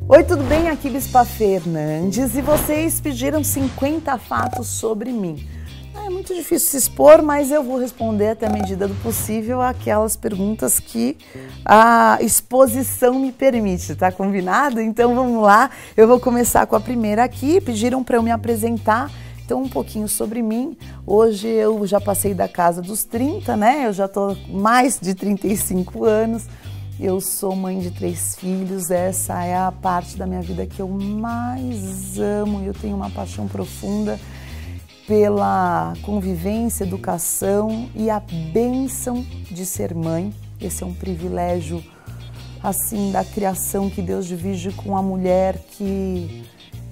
Oi, tudo bem? Aqui Bispa Fernandes e vocês pediram 50 fatos sobre mim. É muito difícil se expor, mas eu vou responder até a medida do possível aquelas perguntas que a exposição me permite, tá combinado? Então vamos lá, eu vou começar com a primeira aqui, pediram para eu me apresentar. Então, um pouquinho sobre mim. Hoje eu já passei da casa dos 30, né? Eu já tô mais de 35 anos. Eu sou mãe de 3 filhos, essa é a parte da minha vida que eu mais amo. Eu tenho uma paixão profunda pela convivência, educação e a bênção de ser mãe. Esse é um privilégio, assim, da criação que Deus divide com a mulher que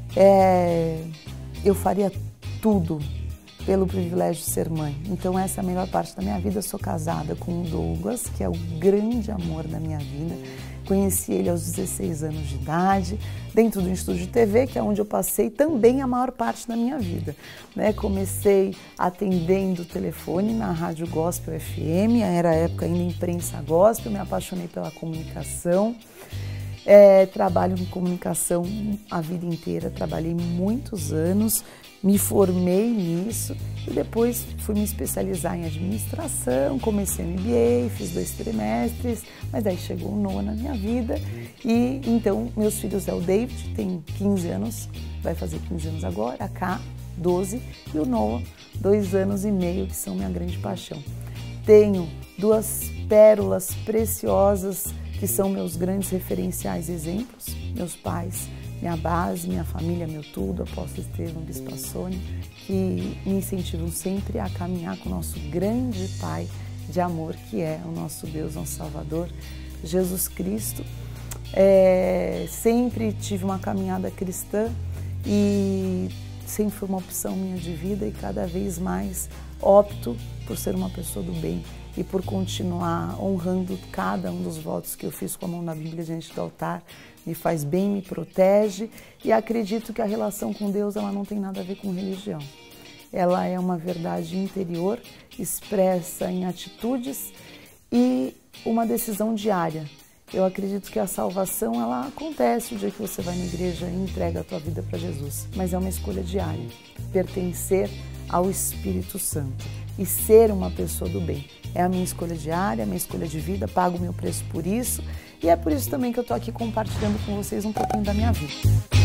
eu faria tudo pelo privilégio de ser mãe. Então essa é a melhor parte da minha vida. Eu sou casada com o Douglas, que é o grande amor da minha vida. Conheci ele aos 16 anos de idade, dentro do estúdio de TV, que é onde eu passei também a maior parte da minha vida, né? Comecei atendendo o telefone na Rádio Gospel FM, era a época ainda imprensa gospel, me apaixonei pela comunicação. Trabalho em comunicação a vida inteira, trabalhei muitos anos, me formei nisso e depois fui me especializar em administração, comecei MBA, fiz 2 trimestres, mas aí chegou o Noah na minha vida e então meus filhos é o David, tem 15 anos, vai fazer 15 anos agora, a Ká, 12, e o Noah, 2 anos e meio, que são minha grande paixão. Tenho 2 pérolas preciosas que são meus grandes referenciais e exemplos, meus pais, minha base, minha família, meu tudo, apóstolo Estevão, Bispa Sônia, que me incentivam sempre a caminhar com o nosso grande Pai de amor, que é o nosso Deus, nosso Salvador, Jesus Cristo. Sempre tive uma caminhada cristã e sempre foi uma opção minha de vida e cada vez mais opto por ser uma pessoa do bem e por continuar honrando cada um dos votos que eu fiz com a mão na Bíblia diante do altar. Me faz bem, me protege e acredito que a relação com Deus ela não tem nada a ver com religião. Ela é uma verdade interior expressa em atitudes e uma decisão diária. Eu acredito que a salvação ela acontece o dia que você vai na igreja e entrega a tua vida para Jesus, mas é uma escolha diária, pertencer ao Espírito Santo e ser uma pessoa do bem. É a minha escolha diária, a minha escolha de vida, pago o meu preço por isso e é por isso também que eu estou aqui compartilhando com vocês um pouquinho da minha vida.